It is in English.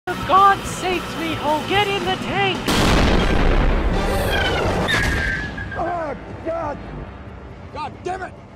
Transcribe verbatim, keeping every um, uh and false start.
For God's sakes, Miho, get in the tank! Oh, God! God damn it!